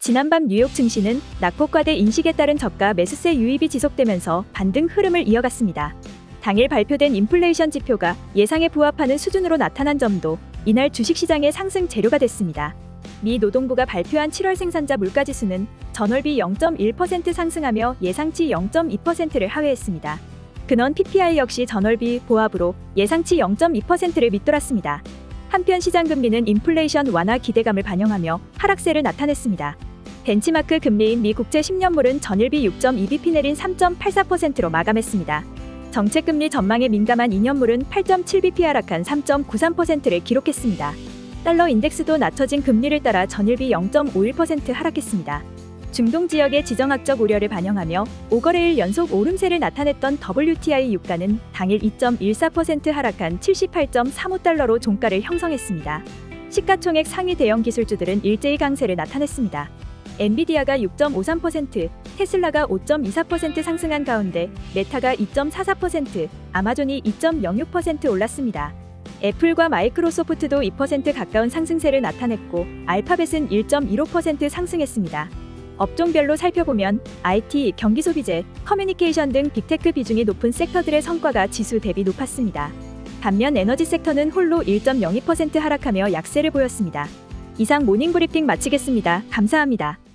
지난밤 뉴욕 증시는 낙폭과대 인식에 따른 저가 매수세 유입이 지속되면서 반등 흐름을 이어갔습니다. 당일 발표된 인플레이션 지표가 예상에 부합하는 수준으로 나타난 점도 이날 주식시장의 상승 재료가 됐습니다. 미 노동부가 발표한 7월 생산자 물가지수는 전월비 0.1% 상승하며 예상치 0.2%를 하회했습니다. 근원 PPI 역시 전월비 보합으로 예상치 0.2%를 밑돌았습니다. 한편 시장 금리는 인플레이션 완화 기대감을 반영하며 하락세를 나타냈습니다. 벤치마크 금리인 미 국채 10년물은 전일비 6.2bp 내린 3.84%로 마감했습니다. 정책금리 전망에 민감한 2년물은 8.7bp 하락한 3.93%를 기록했습니다. 달러 인덱스도 낮춰진 금리를 따라 전일비 0.51% 하락했습니다. 중동 지역의 지정학적 우려를 반영하며 5거래일 연속 오름세를 나타냈던 WTI 유가는 당일 2.14% 하락한 78.35달러로 종가를 형성했습니다. 시가총액 상위 대형 기술주들은 일제히 강세를 나타냈습니다. 엔비디아가 6.53%, 테슬라가 5.24% 상승한 가운데 메타가 2.44%, 아마존이 2.06% 올랐습니다. 애플과 마이크로소프트도 2% 가까운 상승세를 나타냈고 알파벳은 1.15% 상승했습니다. 업종별로 살펴보면 IT, 경기소비재, 커뮤니케이션 등 빅테크 비중이 높은 섹터들의 성과가 지수 대비 높았습니다. 반면 에너지 섹터는 홀로 1.02% 하락하며 약세를 보였습니다. 이상 모닝브리핑 마치겠습니다. 감사합니다.